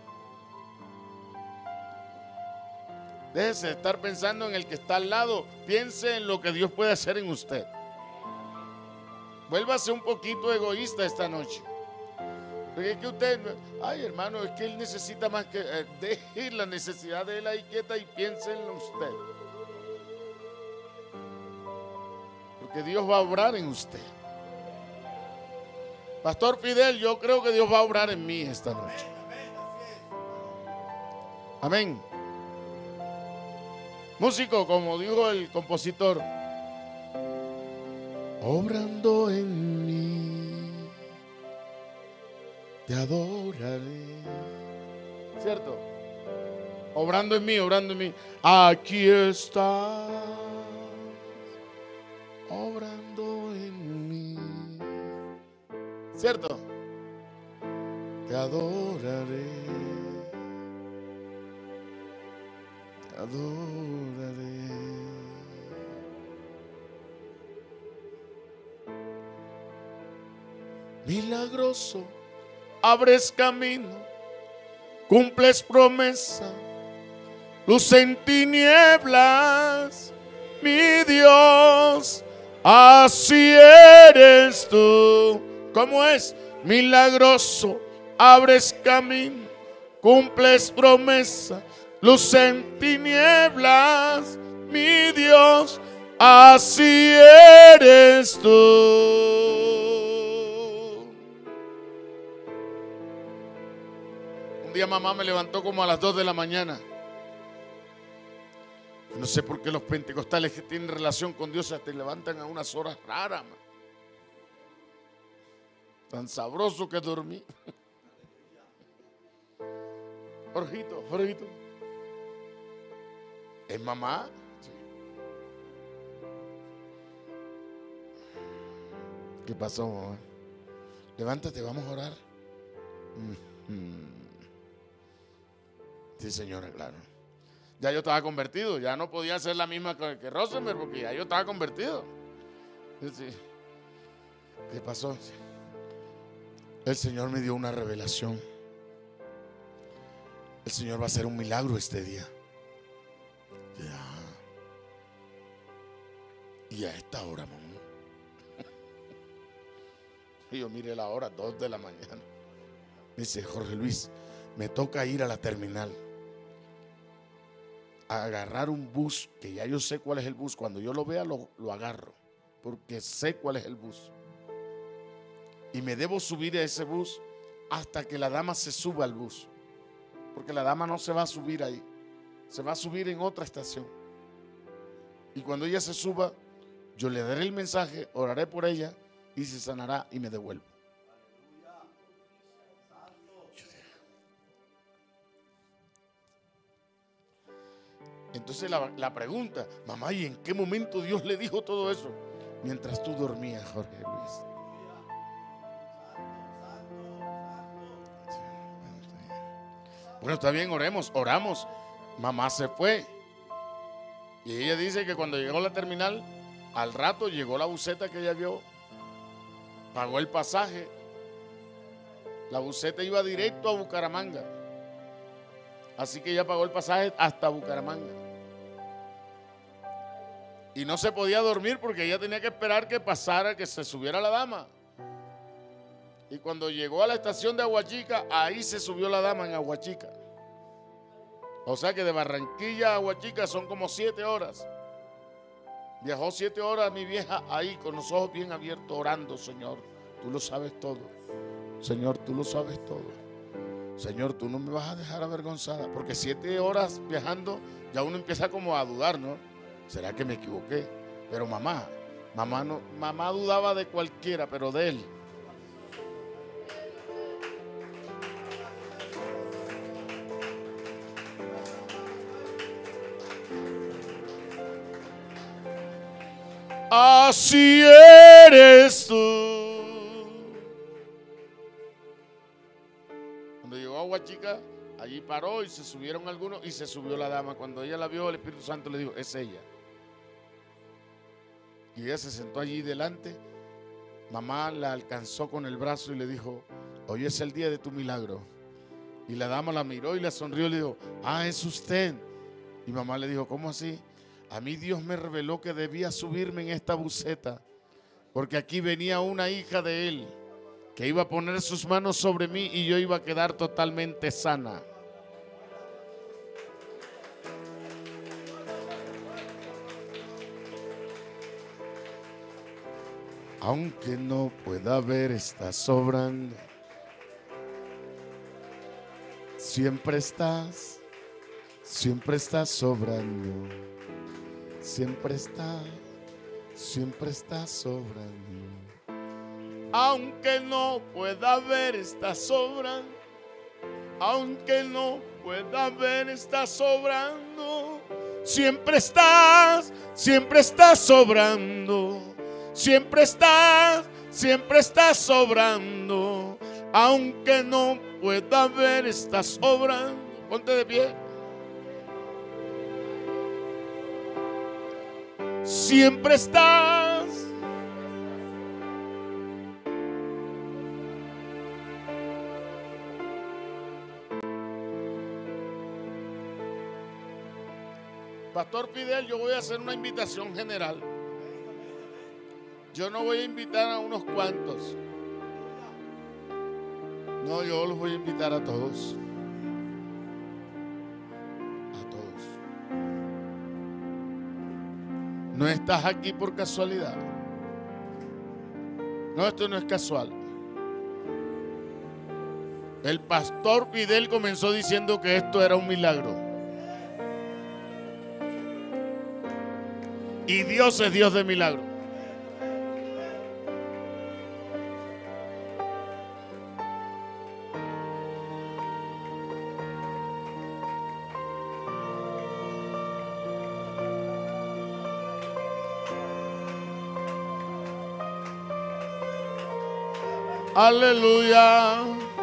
Déjese de estar pensando en el que está al lado. Piense en lo que Dios puede hacer en usted. Vuélvase un poquito egoísta esta noche. Porque es que usted, ay hermano, es que él necesita más que, deje la necesidad de él ahí quieta y piense en usted. Porque Dios va a obrar en usted. Pastor Fidel, yo creo que Dios va a obrar en mí esta noche. Amén. Músico, como dijo el compositor, obrando en mí, te adoraré. ¿Cierto? Obrando en mí, obrando en mí. Aquí está, obrando en mí. ¿Cierto? Te adoraré, te adoraré. Milagroso, abres camino, cumples promesa, luz en tinieblas, mi Dios, así eres tú. ¿Cómo es? Milagroso, abres camino, cumples promesa, luz en tinieblas, mi Dios, así eres tú. Un día mamá me levantó como a las 2 de la mañana No sé por qué los pentecostales que tienen relación con Dios se te levantan a unas horas raras, man. Tan sabroso que dormí. Jorgito. ¿Es mamá? Sí. ¿Qué pasó, mamá? Levántate, vamos a orar. Sí, señora, claro. Ya yo estaba convertido, ya no podía ser la misma que Rosenberg, porque ya yo estaba convertido. Sí. ¿Qué pasó? El Señor me dio una revelación. El Señor va a hacer un milagro este día. Ya. Y a esta hora, mamá. Y yo mire la hora, 2 de la mañana. Me dice, Jorge Luis, me toca ir a la terminal a agarrar un bus, que ya yo sé cuál es el bus. Cuando yo lo vea lo agarro, porque sé cuál es el bus. Y me debo subir a ese bus hasta que la dama se suba al bus, porque la dama no se va a subir ahí, se va a subir en otra estación. Y cuando ella se suba, yo le daré el mensaje, oraré por ella y se sanará y me devuelvo. Entonces la pregunta, mamá, ¿y en qué momento Dios le dijo todo eso? Mientras tú dormías, Jorge Luis. Bueno, está bien, oramos. Mamá se fue. Y ella dice que cuando llegó a la terminal, al rato llegó la buseta que ella vio, pagó el pasaje. La buseta iba directo a Bucaramanga. Así que ella pagó el pasaje hasta Bucaramanga. Y no se podía dormir porque ella tenía que esperar que pasara, que se subiera la dama. Y cuando llegó a la estación de Aguachica, ahí se subió la dama en Aguachica. O sea que de Barranquilla a Aguachica son como 7 horas. Viajó 7 horas mi vieja ahí con los ojos bien abiertos orando. Señor, tú lo sabes todo. Señor, tú lo sabes todo. Señor, tú no me vas a dejar avergonzada. Porque 7 horas viajando ya uno empieza como a dudar, ¿no? ¿Será que me equivoqué? Pero mamá dudaba de cualquiera, pero de él. Así eres tú. Cuando llegó a Aguachica, allí paró y se subieron algunos y se subió la dama. Cuando ella la vio, el Espíritu Santo le dijo, es ella. Y ella se sentó allí delante. Mamá la alcanzó con el brazo y le dijo, hoy es el día de tu milagro. Y la dama la miró y la sonrió y le dijo, es usted. Y mamá le dijo, ¿cómo así? A mí Dios me reveló que debía subirme en esta buseta, porque aquí venía una hija de él que iba a poner sus manos sobre mí y yo iba a quedar totalmente sana. Aunque no pueda ver, está sobrando. Siempre estás sobrando. Siempre estás sobrando. Aunque no pueda ver, estás sobrando. Aunque no pueda ver, estás sobrando. Siempre estás sobrando. Siempre estás sobrando. Aunque no pueda ver, estás sobrando. Ponte de pie. Siempre estás. Pastor Fidel, yo voy a hacer una invitación general. Yo no voy a invitar a unos cuantos. No, yo los voy a invitar a todos. A todos. No estás aquí por casualidad. No, esto no es casual. El pastor Fidel comenzó diciendo que esto era un milagro. Y Dios es Dios de milagros. Aleluya.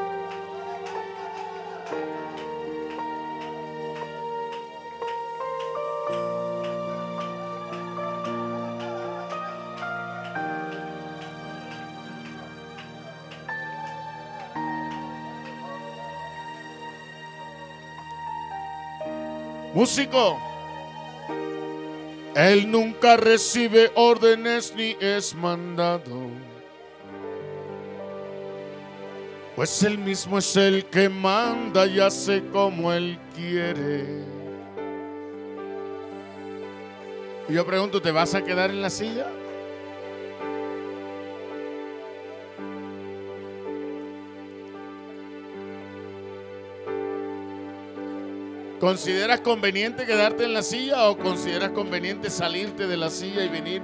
Músico, él nunca recibe órdenes ni es mandado, pues él mismo es el que manda y hace como él quiere. Y yo pregunto, ¿te vas a quedar en la silla? ¿Consideras conveniente quedarte en la silla o consideras conveniente salirte de la silla y venir?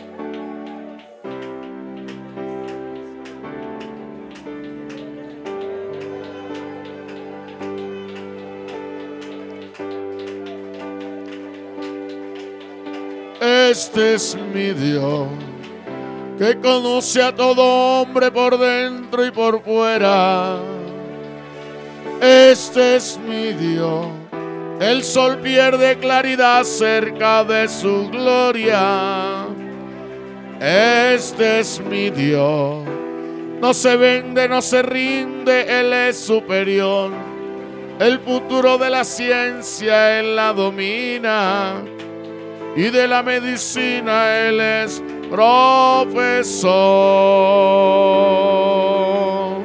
Este es mi Dios, que conoce a todo hombre por dentro y por fuera. Este es mi Dios. El sol pierde claridad cerca de su gloria. Este es mi Dios. No se vende, no se rinde, Él es superior. El futuro de la ciencia Él la domina. Y de la medicina Él es profesor.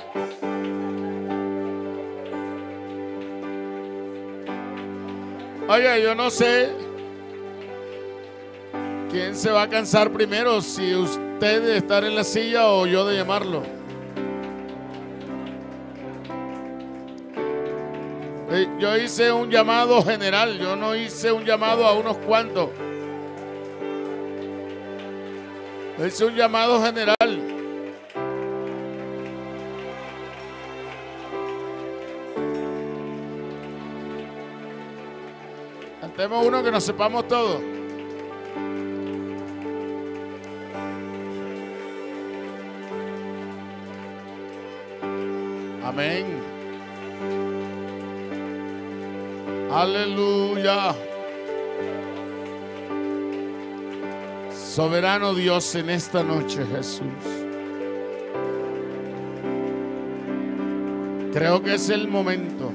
Oye, yo no sé quién se va a cansar primero, si usted de estar en la silla o yo de llamarlo. Yo hice un llamado general, yo no hice un llamado a unos cuantos. Hice un llamado general. Cantemos uno que nos sepamos todos. Amén. Aleluya. Soberano Dios, en esta noche, Jesús, creo que es el momento.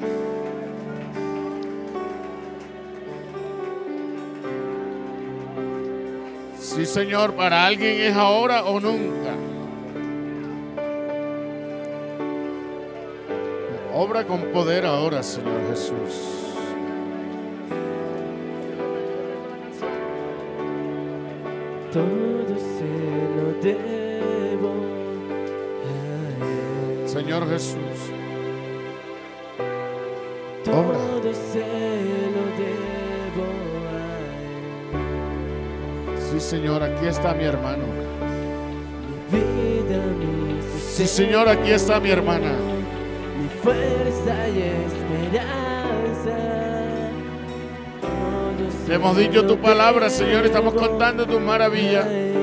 Sí, Señor, para alguien es ahora o nunca. Obra con poder ahora, Señor Jesús. Todo se lo debo a Él. Señor Jesús, Todo se lo debo a Él. sí, Señor, aquí está mi hermano. Mi vida, mi Sí, Señor, aquí está mi hermana. mi fuerza y esperanza. Todo Te se hemos dicho lo tu palabra, Señor, estamos debo contando tus maravillas. a Él.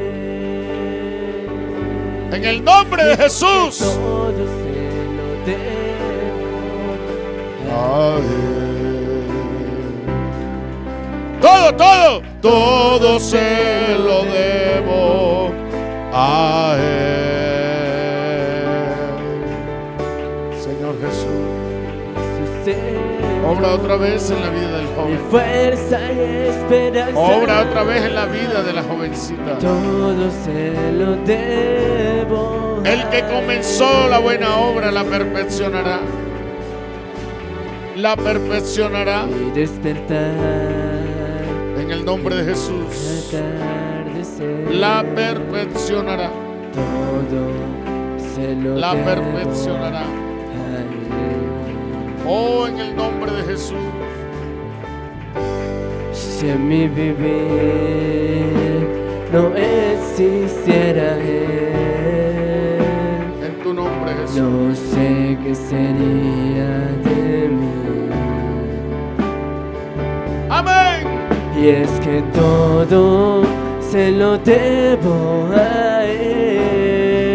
En el nombre de Jesús. Todo se lo debo a Él. Todo se lo debo a Él. Señor Jesús, obra otra vez en la vida del Mi joven. fuerza y esperanza. Obra otra vez en la vida de la jovencita. Todo se lo debo. El que comenzó la buena obra la perfeccionará. La perfeccionará Y despertar. en el nombre de Jesús. Atardecer. La perfeccionará. Todo se lo La debo perfeccionará. a Él. Oh, en el nombre de Jesús. Si en mi vivir no existiera Él, En tu nombre, Jesús. no sé qué sería de mí. Amén. Y es que todo se lo debo a Él.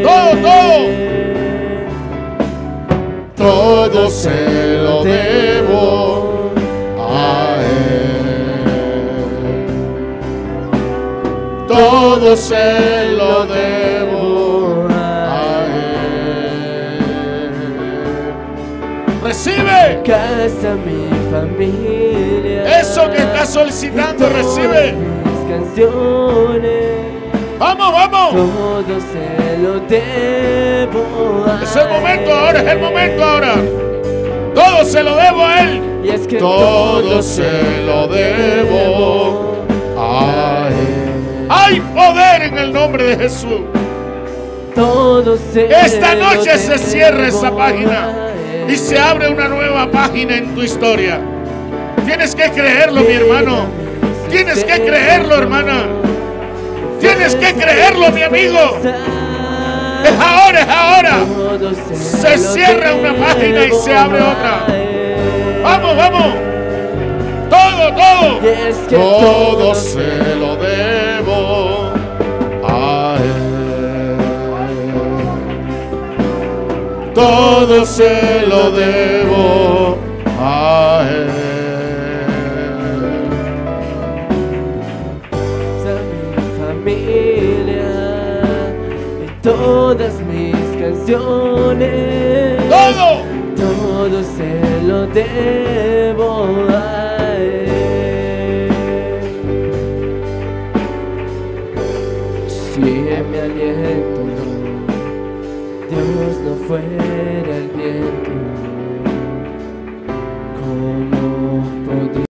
Todo se lo debo a Él. Todo se lo debo a Él. Recibe Casa, mi familia. eso que estás solicitando, y todas recibe. mis canciones. Vamos, vamos. Todo se lo debo a Es el momento Él. ahora, es el momento ahora. Todo se lo debo a Él. Y es que Todo se lo debo a Él. Hay poder en el nombre de Jesús. todo se Esta lo noche se cierra esa debo página a Él. y se abre una nueva página en tu historia. Tienes que creerlo, mi hermano. Tienes que creerlo, hermana. Tienes que creerlo, mi amigo. Es ahora, es ahora. Se cierra una página y se abre otra. Vamos, vamos. Todo. Todo se lo debo a Él. Todo se lo debo a Él. Familia y todas mis canciones, todo se lo debo a Él. Si en mi aliento Dios no fuera el viento,